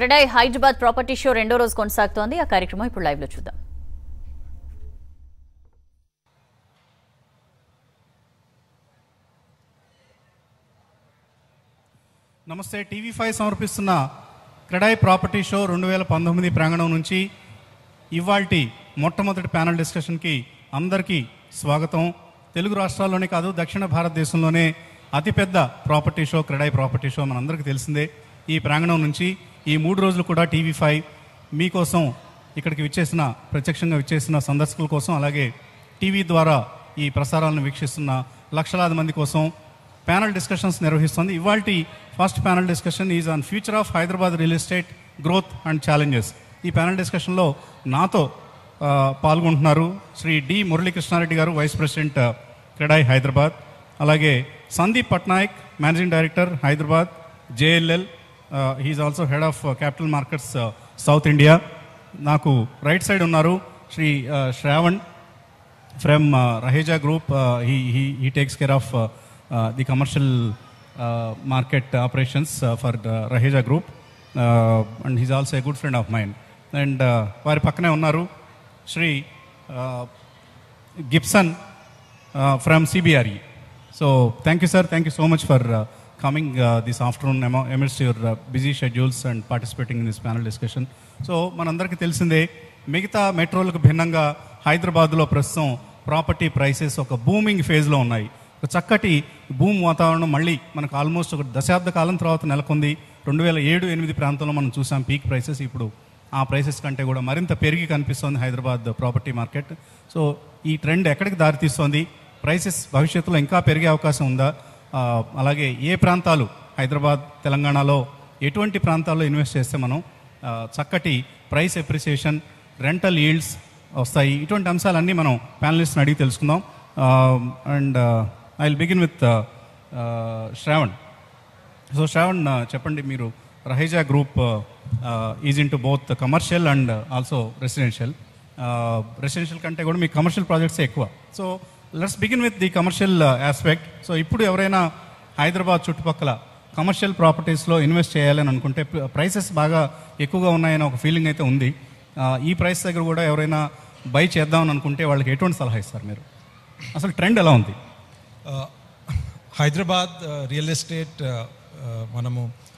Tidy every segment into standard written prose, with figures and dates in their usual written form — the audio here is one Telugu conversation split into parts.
క్రెడాయ్ హైదరాబాద్ ప్రాపర్టీ షో రెండో రోజు కొనసాగుతోంది. ఆ కార్యక్రమం ఇప్పుడు లైవ్ లో చూద్దాం. నమస్తే. టీవీ5 సమర్పిస్తున్న క్రెడాయ్ ప్రాపర్టీ షో 2019 ప్రాంగణం నుంచి ఇవాల్టి మొట్టమొదటి ప్యానల్ డిస్కషన్కి అందరికీ స్వాగతం. తెలుగు రాష్ట్రాల్లోనే కాదు, దక్షిణ భారతదేశంలోనే అతిపెద్ద property show CREDAI property show మనందరికీ తెలిసిందే. ఈ ప్రాంగణం నుంచి ఈ 3 రోజులు కూడా టీవీ5 మీకోసం ఇక్కడికి ప్రత్యక్షంగా విచ్చేసిన సందర్శకుల కోసం, అలాగే టీవీ ద్వారా ఈ ప్రసారాలను వీక్షిస్తున్న లక్షలాది మంది కోసం ప్యానల్ డిస్కషన్స్ నిర్వహిస్తుంది. ఇవాల్టి first panel discussion is on future of Hyderabad real estate growth and challenges. ఈ ప్యానల్ డిస్కషన్లో నాతో పాల్గొంటున్నారు శ్రీ డి మురళీకృష్ణారెడ్డి గారు, వైస్ ప్రెసిడెంట్ క్రెడాయ్ హైదరాబాద్, అలాగే Sandeep Patnaik, managing director Hyderabad JLL. He is also head of capital markets south India. నాకు రైట్ సైడ్ ఉన్నారు Shri Shravan from Raheja group. He takes care of the commercial market operations for Raheja Group, and he's also a good friend of mine. And వారి పక్కనే ఉన్నారు Shri Gibson from CBRE. So thank you sir, thank you so much for coming this afternoon amidst your busy schedules and participating in this panel discussion. So మనందరికీ తెలిసిందే, మిగతా మెట్రోలకు భిన్నంగా హైదరాబాద్లో ప్రస్తుతం ప్రాపర్టీ ప్రైసెస్ ఒక బూమింగ్ ఫేజ్లో ఉన్నాయి. ఒక చక్కటి భూమి వాతావరణం మళ్ళీ మనకు ఆల్మోస్ట్ ఒక దశాబ్ద కాలం తర్వాత నెలకొంది. 2007-8 ప్రాంతంలో మనం చూసాం పీక్ ప్రైసెస్. ఇప్పుడు ఆ ప్రైసెస్ కంటే కూడా మరింత పెరిగి కనిపిస్తోంది హైదరాబాద్ ప్రాపర్టీ మార్కెట్. సో ఈ ట్రెండ్ ఎక్కడికి దారితీస్తోంది, ప్రైసెస్ భవిష్యత్తులో ఇంకా పెరిగే అవకాశం ఉందా, అలాగే ఏ ప్రాంతాలు హైదరాబాద్ తెలంగాణలో ఎటువంటి ప్రాంతాల్లో ఇన్వెస్ట్ చేస్తే మనం చక్కటి ప్రైస్ ఎప్రిసియేషన్, రెంటల్ ఈల్డ్స్ వస్తాయి, ఇటువంటి అంశాలన్నీ మనం ప్యానలిస్ట్ని అడిగి తెలుసుకుందాం. And I will begin with Shravan. So Shravan, చెప్పండి, మీరు Raheja group is into both commercial and also residential. Residential కంటే కూడా మీ కమర్షియల్ ప్రాజెక్ట్సే ఎక్కువ. So let's begin with the commercial aspect. So ఇప్పుడు ఎవరైనా హైదరాబాద్ చుట్టుపక్కల కమర్షియల్ ప్రాపర్టీస్లో ఇన్వెస్ట్ చేయాలని అనుకుంటే ప్రైసెస్ బాగా ఎక్కువగా ఉన్నాయని ఒక ఫీలింగ్ అయితే ఉంది. ఈ ప్రైస్ దగ్గర కూడా ఎవరైనా బై చేద్దామని అనుకుంటే వాళ్ళకి ఎటువంటి సలహా ఇస్తారు మీరు? అసలు ట్రెండ్ ఎలా ఉంది? హైదరాబాద్ రియల్ ఎస్టేట్ మనము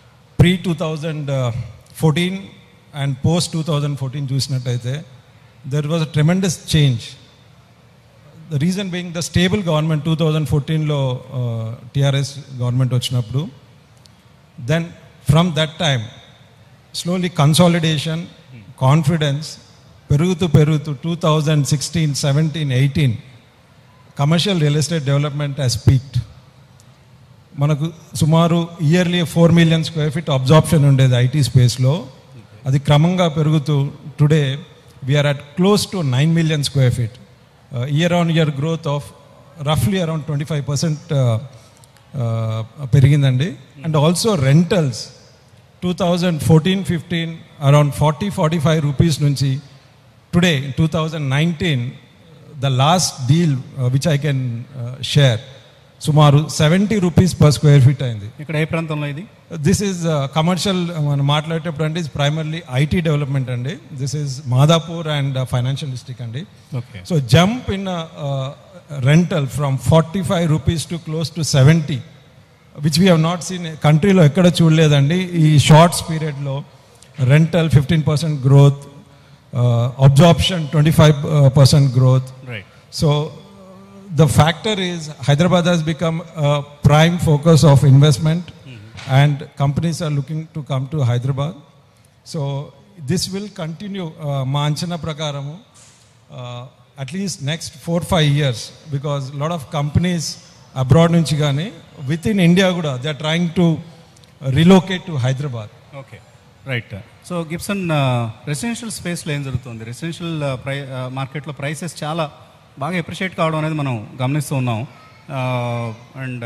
pre-2014 అండ్ పోస్ట్ 2014 చూసినట్టయితే there was a tremendous change. The reason being the stable government 2014లో టీఆర్ఎస్ గవర్నమెంట్ వచ్చినప్పుడు, then from that time slowly consolidation, confidence పెరుగుతూ 2016, 17, 18 commercial real estate development has peaked. మనకు సుమారు yearly 4 million square feet absorption ఉండేది ఐటీ స్పేస్లో. అది క్రమంగా పెరుగుతూ today we're at close to 9 million square feet. Year on year growth of రఫ్లీ అరౌండ్ 25% పెరిగిందండి. And also rentals 2014-15 around 40-45 rupees నుంచి today 2019 the last deal which I can share సుమారు 70 రూపీస్ per square feet అయింది. ఇక్కడ ఏ ప్రాంతంలో ఇది? This is commercial. మనం మాట్లాడేటప్పుడు అంటే ఇది ప్రైమర్లీ ఐటీ డెవలప్మెంట్ అండి. This is Madhapur and financial district అండి. Okay. So jump in rental from 45 rupees to close to 70 which we have not seen కంట్రీలో ఎక్కడ చూడలేదండి. ఈ షార్ట్స్ పీరియడ్లో rental 15% growth, absorption 25% growth. Right. So the factor is Hyderabad has become a prime focus of investment, and companies are looking to come to Hyderabad. So this will continue ma anchana prakaramu at least next 4-5 years, because a lot of companies abroad nunchi gaani within India kuda they are trying to relocate to Hyderabad. Okay. Right. So Gibson, residential స్పేస్లో ఏం జరుగుతుంది? రెసిడెన్షియల్ మార్కెట్లో ప్రైసెస్ చాలా బాగా ఎప్రిషియేట్ కావడం అనేది మనం గమనిస్తూ ఉన్నాం. And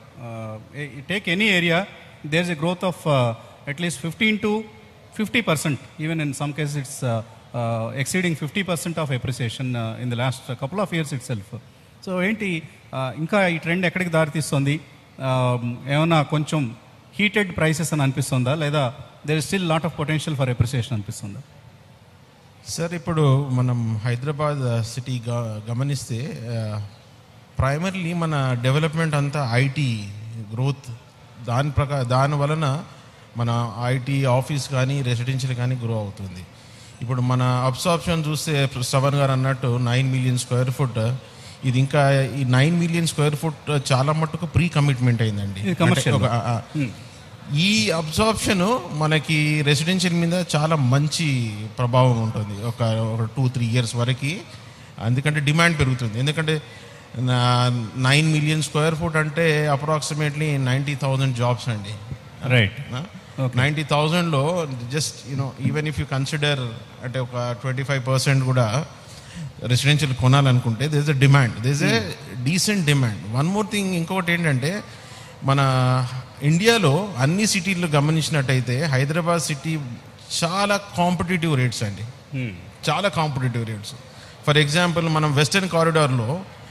take any area, there is a growth of at least 15-50%. Even in some cases it's exceeding 50% of appreciation in the last couple of years itself. So ఏంటి ఇంకా ఈ ట్రెండ్ ఎక్కడికి దారితీస్తుంది? ఏమైనా కొంచెం హీటెడ్ ప్రైసెస్ అని అనిపిస్తుందా, లేదా there is still lot of potential for appreciation అనిపిస్తుందా? సార్, ఇప్పుడు మనం హైదరాబాద్ సిటీ గమనిస్తే ప్రైమర్లీ మన డెవలప్మెంట్ అంతా ఐటీ గ్రోత్, దాని వలన మన ఐటీ ఆఫీస్ కానీ రెసిడెన్షియల్ కానీ గ్రో అవుతుంది. ఇప్పుడు మన అబ్సార్ప్షన్ చూస్తే శ్రవణ్ గారు అన్నట్టు 9 మిలియన్ స్క్వేర్ ఫుట్, ఇది ఇంకా ఈ 9 మిలియన్ స్క్వేర్ ఫుట్ చాలా మట్టుకు ప్రీ కమిట్మెంట్ అయిందండి. ఈ అబ్సార్ప్షన్ మనకి రెసిడెన్షియల్ మీద చాలా మంచి ప్రభావం ఉంటుంది ఒక 2-3 ఇయర్స్ వరకు. ఎందుకంటే డిమాండ్ పెరుగుతుంది. ఎందుకంటే 9 మిలియన్ స్క్వేర్ ఫుట్ అంటే అప్రాక్సిమేట్లీ 90,000 జాబ్స్ అండి. రైట్. 90,000లో just even if you consider అంటే ఒక 25% కూడా రెసిడెన్షియల్ కొనాలనుకుంటే this a demand, this a decent demand. One more thing, ఇంకొకటి ఏంటంటే మన ఇండియాలో అన్ని సిటీలు గమనించినట్టయితే హైదరాబాద్ సిటీ చాలా కాంపిటేటివ్ రేట్స్ అండి, చాలా కాంపిటేటివ్ రేట్స్. ఫర్ ఎగ్జాంపుల్ మనం వెస్టర్న్ కారిడార్లో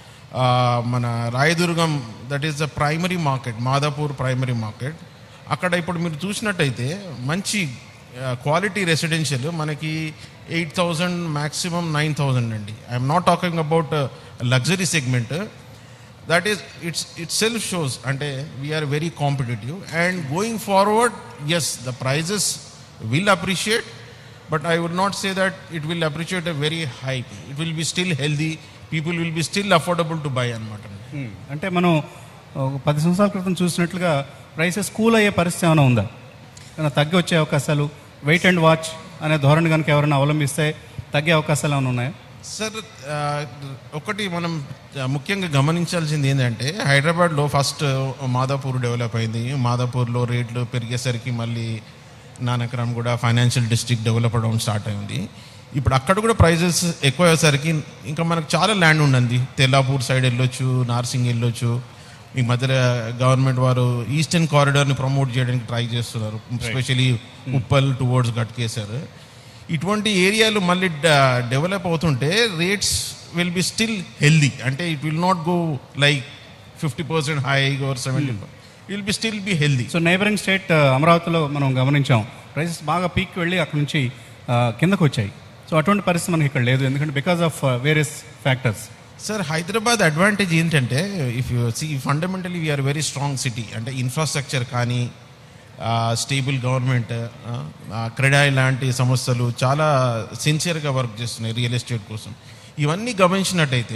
మన Rayadurgam, that is the primary market, Madhapur primary market, అక్కడ ఇప్పుడు మీరు చూసినట్టయితే మంచి క్వాలిటీ రెసిడెన్షియల్ మనకి 8,000 మ్యాక్సిమం 9,000 అండి. I'm not talking about luxury segment. That is itself shows అంటే we're very competitive and going forward. Yes, the prices will appreciate, but I would not say that it will appreciate a very high. It will be still healthy, people will be still affordable to buy అనమాట. అంటే మనం 10 సంవత్సరాల క్రితం చూసినట్లుగా ప్రైసెస్ కూల్ అయ్యే పరిస్థితి ఏమైనా ఉందా? ఏమైనా తగ్గి వచ్చే అవకాశాలు, వెయిట్ అండ్ వాచ్ అనే ధోరణి కనుక ఎవరైనా అవలంబిస్తే తగ్గే అవకాశాలు ఏమైనా ఉన్నాయా? సార్, ఒకటి మనం ముఖ్యంగా గమనించాల్సింది ఏంటంటే హైదరాబాద్లో ఫస్ట్ మాదాపూర్ డెవలప్ అయింది. మాదాపూర్లో రేట్లు పెరిగేసరికి మళ్ళీ నానక్రామ్ కూడా ఫైనాన్షియల్ డిస్ట్రిక్ట్ డెవలప్ అవ్వడం స్టార్ట్ అయింది. ఇప్పుడు అక్కడ కూడా ప్రైజెస్ ఎక్కువ అయ్యేసరికి ఇంకా మనకు చాలా ల్యాండ్ ఉండండి. తెల్లాపూర్ సైడ్ వెళ్ళొచ్చు, నార్సింగ్ వెళ్ళొచ్చు. ఈ మధ్య గవర్నమెంట్ వారు ఈస్టర్న్ కారిడార్ని ప్రమోట్ చేయడానికి ట్రై చేస్తున్నారు, ఎస్పెషలీ ఉప్పల్ టువర్డ్స్ గట్కేసర్. ఇటువంటి ఏరియాలు మళ్ళీ డెవలప్ అవుతుంటే rates will be still healthy. అంటే it will not go like 50% high or 70%. It will be still be healthy. So neighbouring state అమరావతిలో మనం గమనించాం, ప్రైసెస్ బాగా పీక్ వెళ్ళి అక్కడ నుంచి కిందకు వచ్చాయి. సో అటువంటి పరిస్థితి మనకి ఇక్కడ లేదు, ఎందుకంటే because of various factors. Sir, Hyderabad advantage ఏంటంటే if you see fundamentally we're very strong city. అంటే ఇన్ఫ్రాస్ట్రక్చర్ కానీ, స్టేబుల్ గవర్నమెంట్, క్రెడాయ్ లాంటి సంస్థలు చాలా సిన్సియర్గా వర్క్ చేస్తున్నాయి రియల్ ఎస్టేట్ కోసం. ఇవన్నీ గమనించినట్టయితే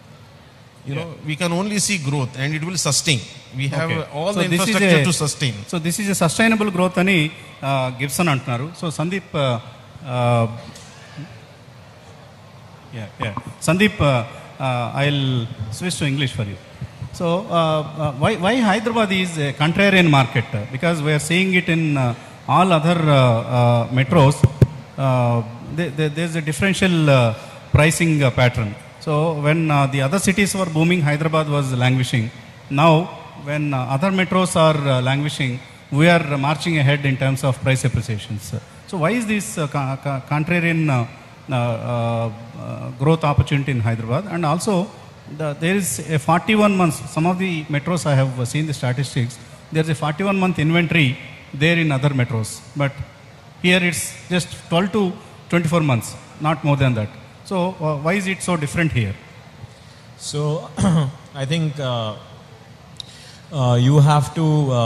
we can only see growth and it will sustain. We have all the infrastructure to sustain. So this is a sustainable growth అని గిబ్సన్ అంటున్నారు. So Sandeep, Sandeep, I'll switch to English for you. So, why Hyderabad is a contrarian market? Because we are seeing it in all other metros. There's a differential pricing pattern. So, when the other cities were booming, Hyderabad was languishing. Now, when other metros are languishing, we are marching ahead in terms of price appreciations. So, why is this contrarian growth opportunity in Hyderabad? And also there is a 41 months, some of the metros I have seen the statistics, there is a 41-month inventory there in other metros, but here it's just 12 to 24 months, not more than that. So why is it so different here? So I think you have to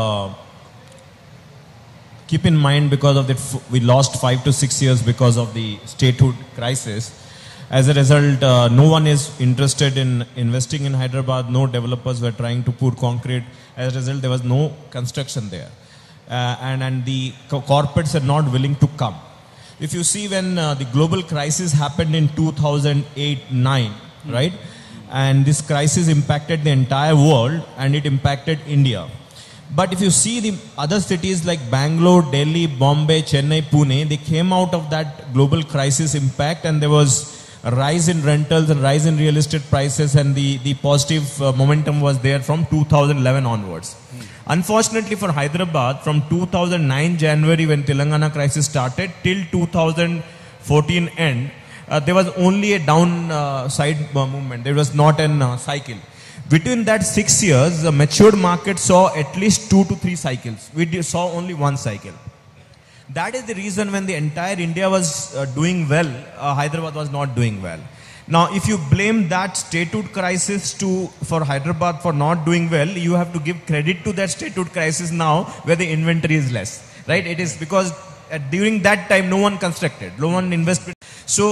keep in mind, because of that we lost 5 to 6 years because of the statehood crisis. As a result, no one is interested in investing in Hyderabad. No developers were trying to pour concrete. As a result, there was no construction there, and the corporates are not willing to come. If you see, when the global crisis happened in 2008-9, right, and this crisis impacted the entire world and it impacted India. But if you see the other cities like Bangalore, Delhi, Bombay, Chennai, Pune, they came out of that global crisis impact, and there was a rise in rentals and rise in real estate prices, and the positive momentum was there from 2011 onwards. Unfortunately for Hyderabad, from 2009 January when Telangana crisis started till 2014 end, there was only a downside movement. There was not a cycle. Between that 6 years, the matured market saw at least 2 to 3 cycles. Saw only one cycle. That is the reason when the entire India was doing well, Hyderabad was not doing well. Now, if you blame that statehood crisis for Hyderabad for not doing well, you have to give credit to that statehood crisis now, where the inventory is less, right? It is because during that time, no one constructed, no one invested. So,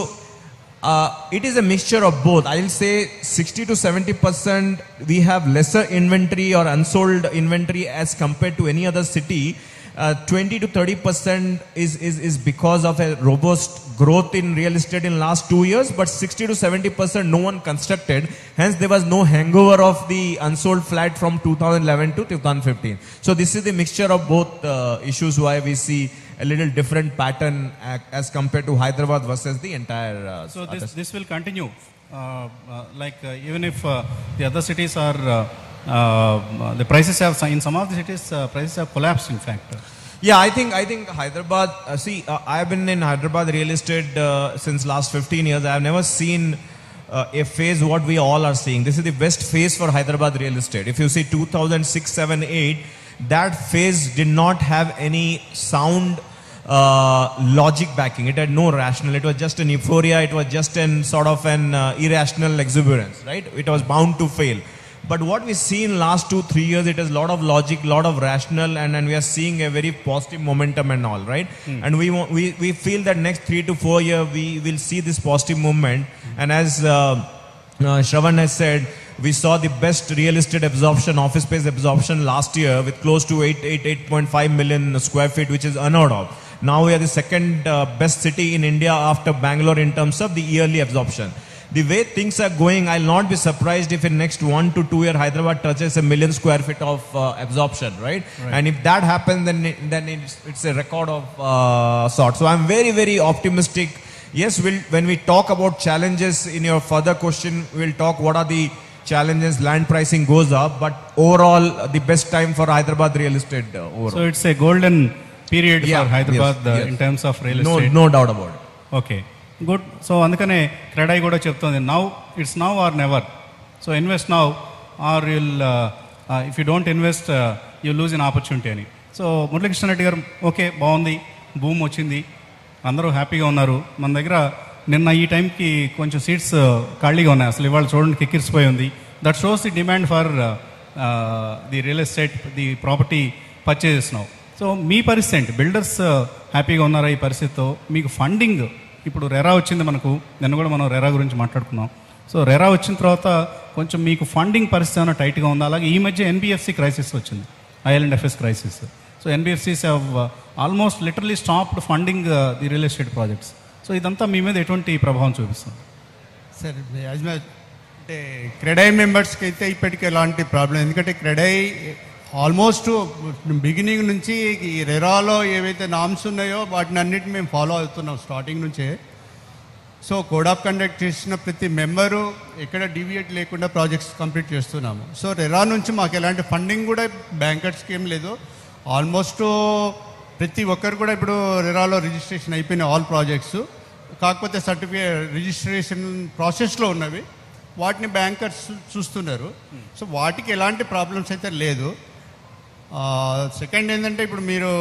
it is a mixture of both. I will say 60 to 70% we have lesser inventory or unsold inventory as compared to any other city. 20 to 30% is because of a robust growth in real estate in last 2 years, but 60 to 70% no one constructed. Hence, there was no hangover of the unsold flat from 2011 to 2015. So this is the mixture of both issues why we see a little different pattern as compared to Hyderabad versus the entire. So this will continue, even if the other cities are. The prices have, in some of the cities, prices have collapsed, in fact. Yeah, I think Hyderabad, I have been in Hyderabad real estate since last 15 years. I have never seen a phase what we all are seeing. This is the best phase for Hyderabad real estate. If you see 2006, 7, 8, that phase did not have any sound logic backing. It had no rational. It was just an euphoria. It was just an sort of an irrational exuberance, right? It was bound to fail. But what we see in last 2-3 years, it is a lot of logic, lot of rational, and we are seeing a very positive momentum and all, right? And we feel that next 3 to 4 years, we will see this positive movement. And as Shravan has said, we saw the best real estate absorption, office space absorption last year with close to 8.5 million square feet, which is unheard of. Now we are the second best city in India after Bangalore in terms of the yearly absorption. The way things are going, I'll not be surprised if in next 1 to 2 years Hyderabad touches 1 million square feet of absorption, right? And if that happens, then it's a record of sorts. So I'm very, very optimistic. Yes, when we talk about challenges in your further question, we'll talk what are the challenges. Land pricing goes up, but overall the best time for Hyderabad real estate overall. So it's a golden period for Hyderabad in terms of real estate. No doubt about it. Okay. Good. So అందుకనే క్రెడై కూడా చెప్తుంది it's now are never. So invest now are you'll if you don't invest you lose in opportunity అని. సో మురళీకృష్ణారెడ్డి గారు, ఓకే, బాగుంది, భూమి వచ్చింది, అందరూ హ్యాపీగా ఉన్నారు. మన దగ్గర నిన్న ఈ టైంకి కొంచెం సీట్స్ ఖాళీగా ఉన్నాయి. అసలు ఇవాళ చూడండి కిక్కిరిసిపోయి ఉంది. That shows the demand for the real estate, the property purchases now. So మీ పరిస్థితి ఏంటి? బిల్డర్స్ హ్యాపీగా ఉన్నారా ఈ పరిస్థితితో? మీకు ఫండింగ్ ఇప్పుడు రెరా వచ్చింది మనకు, నిన్న కూడా మనం రెరా గురించి మాట్లాడుకున్నాం. సో రెరా వచ్చిన తర్వాత కొంచెం మీకు ఫండింగ్ పరిస్థితి ఏమైనా టైట్గా ఉందా? అలాగే ఈ మధ్య ఎన్బిఎఫ్సి క్రైసిస్ వచ్చింది, IL&FS crisis. So NBFCs have almost literally stopped funding the real estate projects. So ఇదంతా మీ మీద ఎటువంటి ప్రభావం చూపిస్తుంది? సార్, అంటే క్రెడై మెంబర్స్కి అయితే ఇప్పటికీ ఎలాంటి ప్రాబ్లం, ఎందుకంటే క్రెడై ఆల్మోస్ట్ బిగినింగ్ నుంచి ఈ రెరాలో ఏవైతే నామ్స్ ఉన్నాయో వాటిని అన్నిటిని మేము ఫాలో అవుతున్నాం స్టార్టింగ్ నుంచే. సో కోడ్ ఆఫ్ కండక్ట్ చేసిన ప్రతి మెంబరు ఎక్కడ డీవియేట్ లేకుండా ప్రాజెక్ట్స్ కంప్లీట్ చేస్తున్నాము. సో రెరా నుంచి మాకు ఎలాంటి ఫండింగ్ కూడా బ్యాంకర్స్కి ఏం లేదు. ఆల్మోస్ట్ ప్రతి ఒక్కరు కూడా ఇప్పుడు రెరాలో రిజిస్ట్రేషన్ అయిపోయినాయి ఆల్ ప్రాజెక్ట్స్. కాకపోతే సర్టిఫికేట్ రిజిస్ట్రేషన్ ప్రాసెస్లో ఉన్నవి, వాటిని బ్యాంకర్స్ చూస్తున్నారు. సో వాటికి ఎలాంటి ప్రాబ్లమ్స్ అయితే లేదు. సెకండ్ ఏంటంటే ఇప్పుడు మీరు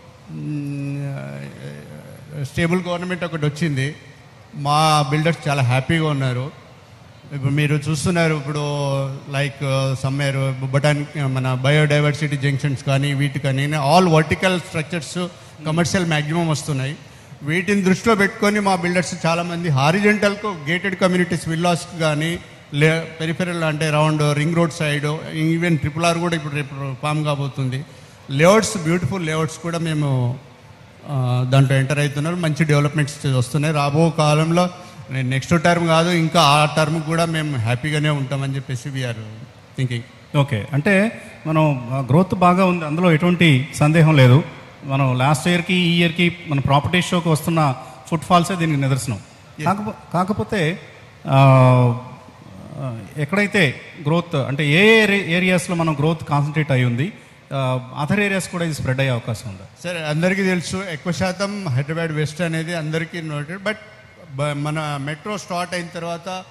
స్టేబుల్ గవర్నమెంట్ ఒకటి వచ్చింది, మా బిల్డర్స్ చాలా హ్యాపీగా ఉన్నారు. ఇప్పుడు మీరు చూస్తున్నారు, ఇప్పుడు లైక్ సమ్మేరు మన బయోడైవర్సిటీ జంక్షన్స్ కానీ వీటి కానీ all vertical structures commercial maximum వస్తున్నాయి. వీటిని దృష్టిలో పెట్టుకొని మా బిల్డర్స్ చాలామంది హారిజెంటల్కు గేటెడ్ కమ్యూనిటీస్ విల్లాస్కి కానీ పెరిఫెరల్ అంటే around ring road side, even RRR కూడా ఇప్పుడు రేపు ఫామ్ కాబోతుంది. లేఅవుట్స్, బ్యూటిఫుల్ లేఅవుట్స్ కూడా మేము దాంట్లో ఎంటర్ అవుతున్నారు. మంచి డెవలప్మెంట్స్ వస్తున్నాయి. రాబో కాలంలో నెక్స్ట్ టర్మ్ కాదు, ఇంకా ఆ టర్మ్ కూడా మేము హ్యాపీగానే ఉంటామని చెప్పేసి వీఆర్ థింకింగ్. ఓకే, అంటే మనం గ్రోత్ బాగా ఉంది, అందులో ఎటువంటి సందేహం లేదు. మనం లాస్ట్ ఇయర్కి ఈ ఇయర్కి మన ప్రాపర్టీ షోకి వస్తున్న ఫుట్ ఫాల్సే దీనికి నిదర్శనం. కాకపోతే ఎక్కడైతే గ్రోత్ అంటే ఏ ఏరియాస్లో మనం గ్రోత్ కాన్సన్ట్రేట్ అయి ఉంది, అదర్ ఏరియాస్ కూడా ఇది స్ప్రెడ్ అయ్యే అవకాశం ఉందా? సరే, అందరికీ తెలుసు ఎక్కువ శాతం హైదరాబాద్ వెస్ట్ అనేది అందరికీ నోటెడ్. బట్ మన మెట్రో స్టార్ట్ అయిన తర్వాత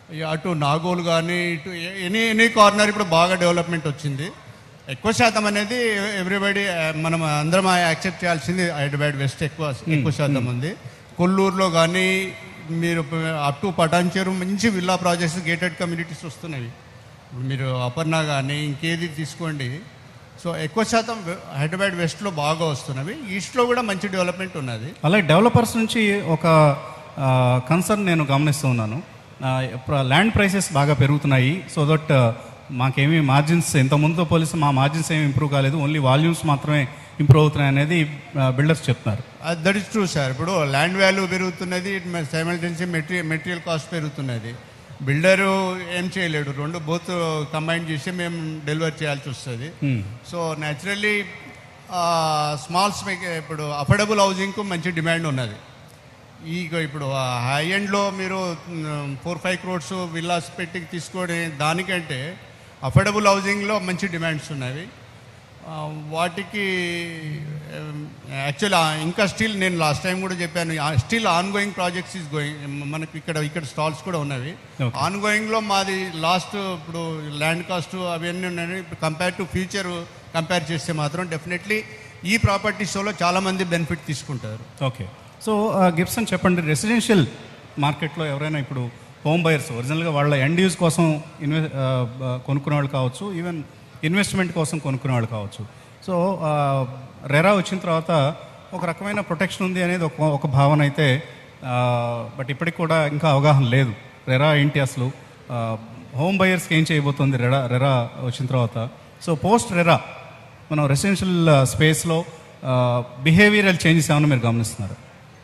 అటు నాగోల్ కానీ ఇటు ఎనీ కార్నర్ ఇప్పుడు బాగా డెవలప్మెంట్ వచ్చింది. ఎక్కువ శాతం అనేది ఎవ్రీబడి మనం అందరం యాక్సెప్ట్ చేయాల్సింది హైదరాబాద్ వెస్ట్ ఎక్కువ శాతం ఉంది. కొల్లూరులో కానీ మీరు అప్ టు పటాన్చేరు మంచి విల్లా ప్రాజెక్ట్స్ గేటెడ్ కమ్యూనిటీస్ వస్తున్నాయి. మీరు అపర్ణ కానీ ఇంకేది తీసుకోండి. సో ఎక్కువ శాతం హైదరాబాద్ వెస్ట్లో బాగా వస్తున్నవి. ఈస్ట్లో కూడా మంచి డెవలప్మెంట్ ఉన్నది. అలాగే డెవలపర్స్ నుంచి ఒక కన్సర్న్ నేను గమనిస్తూ ఉన్నాను. ల్యాండ్ ప్రైసెస్ బాగా పెరుగుతున్నాయి. సో దట్ మాకేమీ మార్జిన్స్ ఇంతకుముందుతో పోలిస్తే మా మార్జిన్స్ ఏమి ఇంప్రూవ్ కాలేదు, ఓన్లీ వాల్యూమ్స్ మాత్రమే ఇంప్రూవ్ అవుతున్నాయి అనేది బిల్డర్స్ చెప్తున్నారు. That is true sir. ఇప్పుడు ల్యాండ్ వాల్యూ పెరుగుతున్నది, సైమల్టేనియస్లీ మెటీరియల్ కాస్ట్ పెరుగుతున్నది. బిల్డరు ఏం చేయలేడు, రెండు బోత్ కంబైన్ చేసి మేము డెలివర్ చేయాల్సి వస్తుంది. సో న్యాచురల్లీ స్మాల్ ఇప్పుడు అఫోర్డబుల్ హౌసింగ్కు మంచి డిమాండ్ ఉన్నది. ఇప్పుడు హై ఎండ్లో మీరు 4-5 crores విల్లాస్ పెట్టి తీసుకొని దానికంటే అఫోర్డబుల్ హౌసింగ్లో మంచి డిమాండ్స్ ఉన్నవి. వాటికి యాక్చువల్లీ ఇంకా స్టిల్ నేను లాస్ట్ టైం కూడా చెప్పాను, still on going projects is going. మనకి ఇక్కడ స్టాల్స్ కూడా ఉన్నవి. ఆన్ గోయింగ్లో మాది లాస్ట్ ఇప్పుడు ల్యాండ్ కాస్ట్ అవన్నీ ఉన్నాయి. ఇప్పుడు కంపేర్ టు ఫ్యూచర్ కంపేర్ చేస్తే మాత్రం డెఫినెట్లీ ఈ ప్రాపర్టీస్లో చాలామంది బెనిఫిట్ తీసుకుంటారు. ఓకే, సో గిబ్సన్ చెప్పండి, రెసిడెన్షియల్ మార్కెట్లో ఎవరైనా ఇప్పుడు హోమ్ బయర్స్ ఒరిజినల్గా వాళ్ళ ఎండ్ యూజ్ కోసం కొనుక్కునే వాళ్ళు కావచ్చు, ఈవెన్ ఇన్వెస్ట్మెంట్ కోసం కొనుక్కునే వాళ్ళు కావచ్చు. సో రెరా వచ్చిన తర్వాత ఒక రకమైన ప్రొటెక్షన్ ఉంది అనేది ఒక భావన అయితే, బట్ ఇప్పటికి కూడా ఇంకా అవగాహన లేదు. రెరా ఏంటి అసలు, హోమ్ బయర్స్కి ఏం చేయబోతుంది రెరా వచ్చిన తర్వాత. సో పోస్ట్ రెరా మనం రెసిడెన్షియల్ స్పేస్లో బిహేవియరల్ చేంజెస్ ఏమైనా మీరు గమనిస్తున్నారు?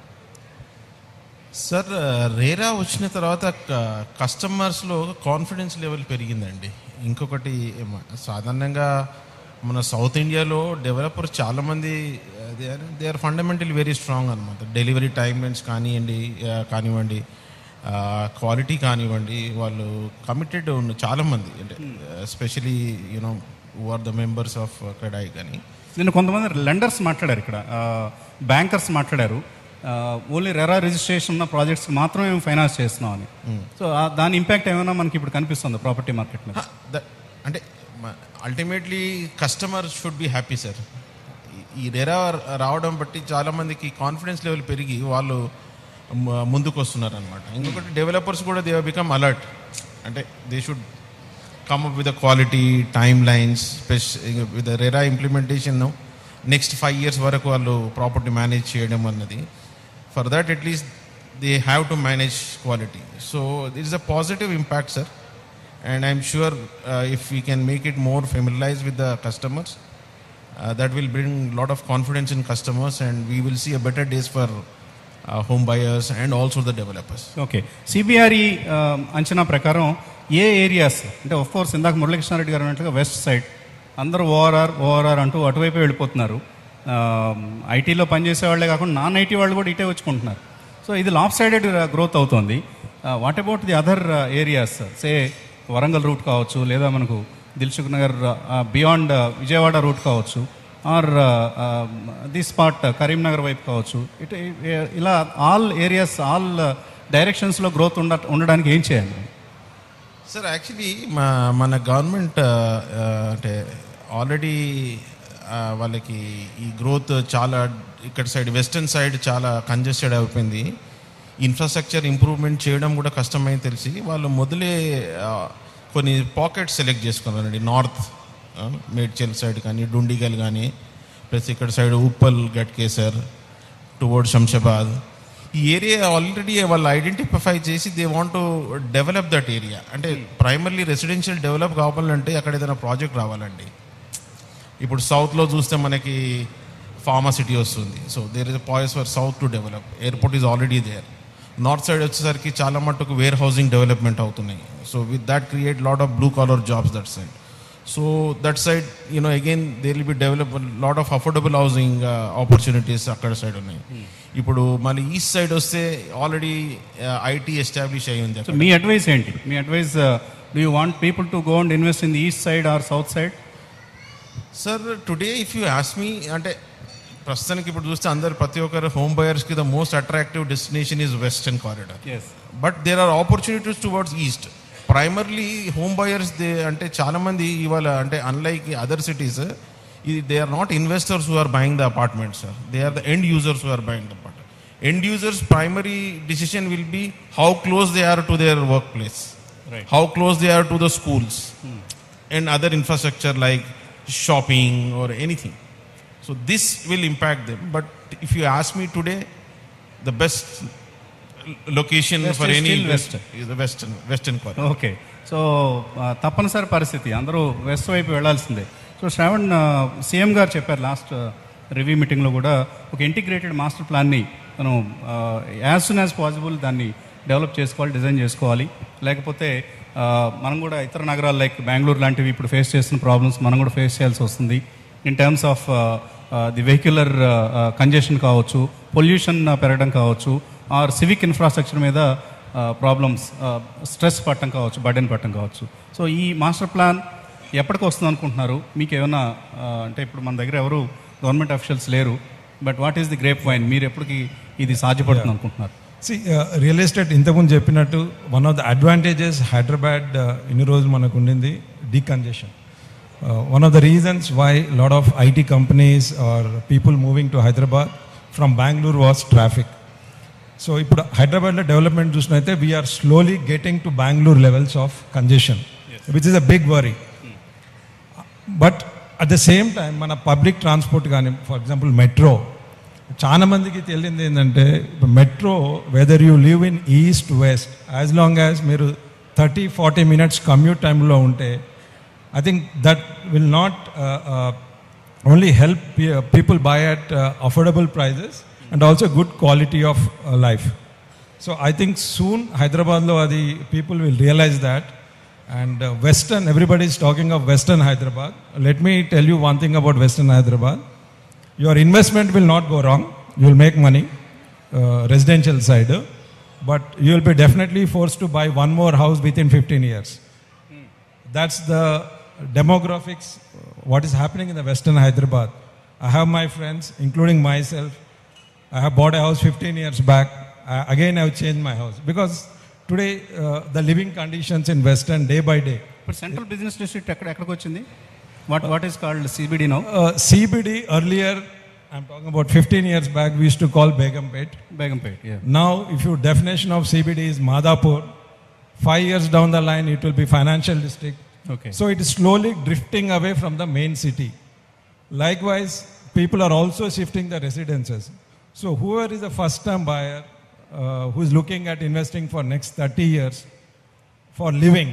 సార్, రేరా వచ్చిన తర్వాత కస్టమర్స్లో కాన్ఫిడెన్స్ లెవెల్ పెరిగిందండి. ఇంకొకటి సాధారణంగా మన సౌత్ ఇండియాలో డెవలపర్స్ చాలామంది they are fundamentally very strong అనమాట. డెలివరీ టైం లైన్స్ కానివ్వండి, క్వాలిటీ కానివ్వండి, వాళ్ళు కమిటెడ్ ఉన్న చాలామంది, అంటే especially you know who are the members of CREDAI. కానీ నేను కొంతమంది లెండర్స్ మాట్లాడారు, ఇక్కడ బ్యాంకర్స్ మాట్లాడారు, ఓన్లీ రెరా రిజిస్ట్రేషన్ ఉన్న ప్రాజెక్ట్స్కి మాత్రమే మేము ఫైనాన్స్ చేస్తున్నాం అని. సో దాని ఇంపాక్ట్ ఏమైనా మనకి ఇప్పుడు కనిపిస్తుంది ప్రాపర్టీ మార్కెట్ మీద? అంటే ultimately customer should be happy sir. ఈ రెరా రావడం బట్టి చాలామందికి కాన్ఫిడెన్స్ లెవెల్ పెరిగి వాళ్ళు ముందుకు వస్తున్నారు అనమాట. ఇంకొకటి డెవలపర్స్ కూడా దే బికమ్ అలర్ట్, అంటే they should come up with quality timelines. With RERA implementation next 5 years వరకు వాళ్ళు ప్రాపర్టీ మేనేజ్ చేయడం అన్నది. For that, at least they have to manage quality. So it is a positive impact, sir. And I'm sure if we can make it more familiarized with the customers, that will bring a lot of confidence in customers, and we will see a better days for home buyers and also the developers. Okay. CBRE అంచనా ప్రకారం ఏ ఏరియాస్ అంటే ఆఫ్ కోర్స్ ఇందాక మురళీకృష్ణారెడ్డి గారు అన్నట్లుగా వెస్ట్ సైడ్ అందరూ ఓఆర్ఆర్ అంటూ అటువైపే వెళ్ళిపోతున్నారు. ఐటీలో పనిచేసే వాళ్ళే కాకుండా నాన్ ఐటీ వాళ్ళు కూడా ఇటే వచ్చుకుంటున్నారు. సో ఇది లాప్ సైడెడ్ గ్రోత్ అవుతుంది. What about the other areas, say Warangal route కావచ్చు, లేదా మనకు దిల్సుఖ్ నగర్ బియాండ్ విజయవాడ రూట్ కావచ్చు, ఆర్ దిస్ పార్ట్ కరీంనగర్ వైపు కావచ్చు, ఇటు ఇలా ఆల్ ఏరియాస్ ఆల్ డైరెక్షన్స్లో గ్రోత్ ఉండడానికి ఏం చేయాలి? సార్, యాక్చువల్లీ మన గవర్నమెంట్ అంటే ఆల్రెడీ వాళ్ళకి ఈ గ్రోత్ చాలా ఇక్కడ సైడ్ వెస్టర్న్ సైడ్ చాలా కంజెస్టెడ్ అయిపోయింది. ఇన్ఫ్రాస్ట్రక్చర్ ఇంప్రూవ్మెంట్ చేయడం కూడా కష్టమైంది తెలిసి వాళ్ళు మొదలే కొన్ని పాకెట్స్ సెలెక్ట్ చేసుకున్నారండి. నార్త్ మేడ్చల్ సైడ్ కానీ, డుండిగల్ కానీ, ప్లస్ ఇక్కడ సైడ్ ఉప్పల్, గట్కేసర్, టువర్డ్ శంషాబాద్, ఈ ఏరియా ఆల్రెడీ వాళ్ళు ఐడెంటిఫై చేసి they want to develop that area. అంటే ప్రైమర్లీ రెసిడెన్షియల్ డెవలప్ కావాలంటే అక్కడ ఏదైనా ప్రాజెక్ట్ రావాలండి. ఇప్పుడు సౌత్లో చూస్తే మనకి ఫార్మా సిటీ వస్తుంది. So there is a poise for south to develop. Airport is already there. North side వచ్చేసరికి చాలా మట్టుకు వేర్ హౌసింగ్ డెవలప్మెంట్ అవుతున్నాయి. So with that create lot of blue collar jobs that side. So that side again there will be develop lot of affordable housing opportunities అక్కడ సైడ్ ఉన్నాయి. ఇప్పుడు మళ్ళీ ఈస్ట్ సైడ్ వస్తే ఆల్రెడీ ఐటీ ఎస్టాబ్లిష్ అయ్యి ఉంది. మీ అడ్వైస్ ఏంటి? మీ advice, do you want people to go and invest in the east side or south side? Sir, today if you ask me, అంటే ప్రస్తుతానికి ఇప్పుడు చూస్తే ప్రతి ఒక్కరు హోమ్ బయర్స్కి the most attractive destination is western corridor. But there are opportunities towards east. Primarily home buyers అంటే చాలామంది ఇవాళ అంటే unlike other cities they are not investors who are buying the apartments sir, they are the end users who are buying the apartment. End users' primary decision will be how close they are to their workplace, right. How close they are to the schools and other infrastructure like shopping or anything. So this will impact them. But if you ask me today, the best location West for is any still West. is the western corner. Okay, so తప్పనిసరి పరిస్థితి, అందరూ వెస్ట్ వైపు వెళ్లాల్సిందే. సో శ్రావణ్, సీఎం గారు చెప్పారు లాస్ట్ రివ్యూ మీటింగ్లో కూడా ఒక ఇంటిగ్రేటెడ్ మాస్టర్ ప్లాన్ని మనం యాజ్ సూన్ యాజ్ పాసిబుల్ దాన్ని డెవలప్ చేసుకోవాలి, డిజైన్ చేసుకోవాలి. లేకపోతే మనం కూడా ఇతర నగరాలు లైక్ బెంగళూరు లాంటివి ఇప్పుడు ఫేస్ చేస్తున్న ప్రాబ్లమ్స్ మనం కూడా ఫేస్ చేయాల్సి వస్తుంది. In terms of the vehicular congestion కావచ్చు, పొల్యూషన్ పెరగడం కావచ్చు, ఆర్ సివిక్ ఇన్ఫ్రాస్ట్రక్చర్ మీద ప్రాబ్లమ్స్, స్ట్రెస్ పట్టడం కావచ్చు, బర్డెన్ పట్టడం కావచ్చు. సో ఈ మాస్టర్ ప్లాన్ ఎప్పటికి వస్తుంది అనుకుంటున్నారు? మీకు ఏమైనా అంటే ఇప్పుడు మన దగ్గర ఎవరు గవర్నమెంట్ అఫీషియల్స్ లేరు, but what is the grapevine, మీరు ఎప్పటికి ఇది సాధ్యపడుతుంది అనుకుంటున్నారు? రియల్ ఎస్టేట్ ఇంతకుముందు చెప్పినట్టు one of the advantages Hyderabad ఇన్ని రోజులు మనకు ఉండింది decongestion. One of the reasons why lot of IT companies or people moving to Hyderabad from Bengaluru was traffic. So ఇప్పుడు హైదరాబాద్లో డెవలప్మెంట్ చూసినైతే we're slowly getting to Bengaluru levels of congestion, which is a big worry. But at the same time మన పబ్లిక్ ట్రాన్స్పోర్ట్ కానీ, ఫర్ ఎగ్జాంపుల్ మెట్రో, చాలా మందికి తెలియంది ఏంటంటే metro whether you live in east west, as long as మీరు 30-40 minutes కమ్యూట్ టైంలో ఉంటే I think that will not only help people buy at affordable prices and also good quality of life. So I think soon హైదరాబాద్లో అది people will realise that. And Western, everybody is talking of Western Hyderabad. Let me tell you one thing about Western Hyderabad. Your investment will not go wrong. You will make money, residential side, but you will be definitely forced to buy one more house within 15 years. That's the demographics, what is happening in the Western Hyderabad. I have my friends, including myself. I have bought a house 15 years back. Again, I have changed my house because today the living conditions in Western day by day. But central business district ఎక్కడికి వచ్చింది? What is called CBD now? CBD earlier, I'm talking about 15 years back, we used to call Begumpet. Begumpet, yeah. Now, if your definition of CBD is Madhapur, 5 years down the line it will be financial district. Okay. So it is slowly drifting away from the main city. Likewise, people are also shifting the residences. So whoever is a first time buyer who is looking at investing for next 30 years for living,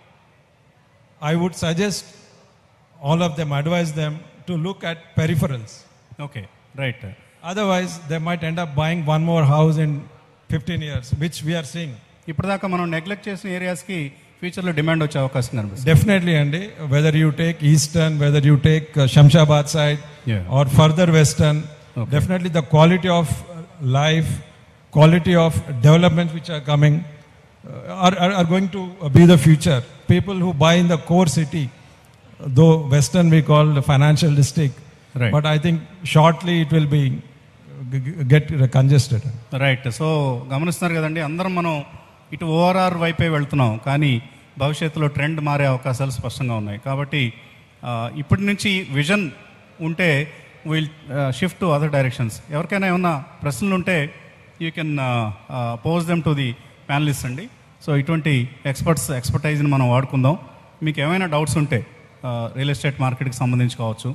I would suggest all of them, advise them to look at peripherals. Okay, right. Otherwise, they might end up buying one more house in 15 years, which we are seeing. ఇప్పటిదాకా మనం నెగ్లెక్ట్ చేసిన ఏరియాస్కి ఫ్యూచర్లో డిమాండ్ వచ్చే అవకాశం కనిపిస్తుంది. Definitely, Andy. Whether you take eastern, whether you take Shamshabad side, Yeah. or further western, Okay. definitely the quality of life, quality of developments which are coming are going to be the future. People who buy in the core city, though western we call the financial district, Right. but I think shortly it will be get congested. Right. So గమనిస్తున్నారు కదండి, అందరం మనం ఇటు ఓఆర్ఆర్ వైపే వెళ్తున్నాం, కానీ భవిష్యత్తులో ట్రెండ్ మారే అవకాశాలు స్పష్టంగా ఉన్నాయి. కాబట్టి ఇప్పటి నుంచి విజన్ ఉంటే will shift to other directions. ఎవరికైనా ఏమన్నా ప్రశ్నలు ఉంటే you can pose them to the panelist అండి. సో ఇటువంటి ఎక్స్పర్టైజ్ని మనం వాడుకుందాం. మీకు ఏమైనా డౌట్స్ ఉంటే రియల్ ఎస్టేట్ మార్కెట్కి సంబంధించి కావచ్చు,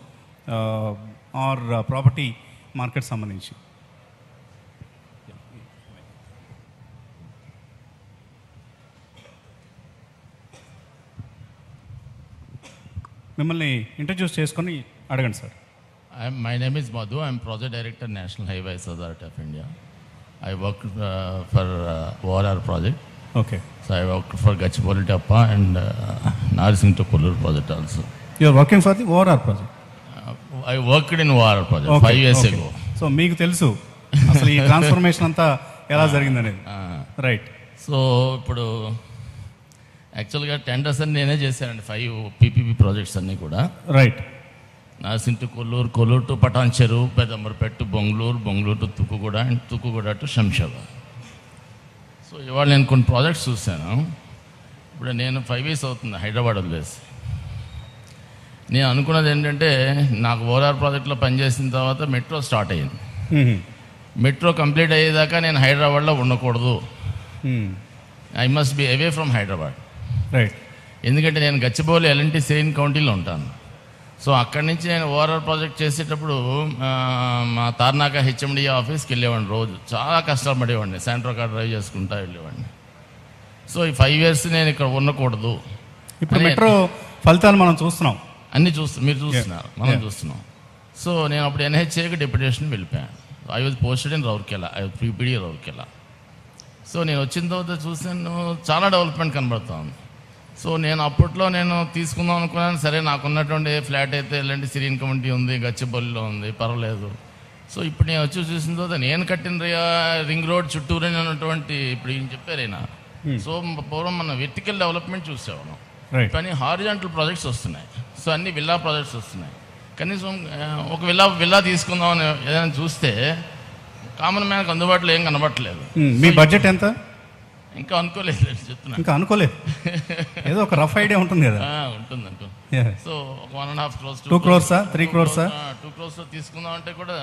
ఆర్ ప్రాపర్టీ మార్కెట్ సంబంధించి. మిమ్మల్ని ఇంట్రడ్యూస్ చేసుకొని అడగండి sir. My name is Madhu. I'm Project Director, National Highways Authority of India. I work for ORR project. Okay. So I worked for Gachibowli Tappa and Narsingh to Kollur project also. You are working for the ORR project? I worked in ORR project 5 years ago. So మీకు తెలుసు అసలు ఈ ట్రాన్స్ఫర్మేషన్ అంతా ఎలా జరిగిందనేది. రైట్. సో ఇప్పుడు యాక్చువల్గా టెండర్స్ అన్ని నేనే చేశానండి, 5 PPP ప్రాజెక్ట్స్ అన్నీ కూడా. Right. Narsingh to Kollur, Kollur to Patancheru, Pedambarpet to Bangalore, Bangalore to Tukugoda, and Tukugoda to Shamshabad. So ఇవాళ నేను కొన్ని ప్రాజెక్ట్స్ చూశాను. ఇప్పుడు నేను 5 years అవుతుంది హైదరాబాద్ వదిలేసి. నేను అనుకున్నది ఏంటంటే, నాకు ఓఆర్ఆర్ ప్రాజెక్ట్లో పనిచేసిన తర్వాత మెట్రో స్టార్ట్ అయ్యింది. మెట్రో కంప్లీట్ అయ్యేదాకా నేను హైదరాబాద్లో ఉండకూడదు. I must be away from Hyderabad. Right. ఎందుకంటే నేను గచ్చిబౌలి ఎల్ఎన్టీ సెయిన్ కౌంటీలో ఉంటాను. సో అక్కడి నుంచి నేను ఓఆర్ఆర్ ప్రాజెక్ట్ చేసేటప్పుడు మా తార్నాక హెచ్ఎండి ఆఫీస్కి వెళ్ళేవాడిని. రోజు చాలా కష్టాలు పడేవాడిని, శాంట్రో కార్ డ్రైవ్ చేసుకుంటా వెళ్ళేవాడిని. సో ఈ 5 years నేను ఇక్కడ ఉండకూడదు. ఇప్పుడు మెట్రో ఫలితాలు మనం చూస్తున్నాం, అన్నీ మీరు చూస్తున్నారు, మనం చూస్తున్నాం. సో నేను అప్పుడు ఎన్హెచ్ఏకి డెప్యుటేషన్ వెళ్ళిపోయాను. I was posted in Rourkela, I was pre PD Rourkela. So నేను వచ్చిన తర్వాత చూసాను చాలా డెవలప్మెంట్ కనబడుతూ ఉంది. సో నేను అప్పట్లో నేను తీసుకుందాం అనుకున్నాను. సరే, నాకున్నటువంటి ఫ్లాట్ అయితే ఎలాంటి సిరియన్ కమ్యూనిటీ ఉంది, గచ్చిబౌలిలో ఉంది, పర్వాలేదు. సో ఇప్పుడు నేను వచ్చి చూసిన తర్వాత నేను కట్టిన రింగ్ రోడ్ చుట్టూరే ఉన్నటువంటి, ఇప్పుడు ఈయన చెప్పారైనా, సో పూర్వం మన వెర్టికల్ డెవలప్మెంట్ చూసేవాళ్ళం. కానీ హారిజాంటల్ ప్రాజెక్ట్స్ వస్తున్నాయి. సో అన్ని విల్లా ప్రాజెక్ట్స్ వస్తున్నాయి. కనీసం ఒక విల్లా తీసుకుందామని ఏదైనా చూస్తే కామన్ మ్యాన్కి అందుబాటులో ఏం కనబట్టలేదు. మీ బడ్జెట్ ఎంత? ఇంకా అనుకోలేదు, చెప్తున్నా. ఇంకా అనుకోలేదు, ఏదో ఒక రఫ్ ఐడియా ఉంటుంది కదా? ఉంటుంది. సో ఒక 1.5 crores, 2 crores, 3 crores, 2 crores తీసుకుందాం అంటే కూడా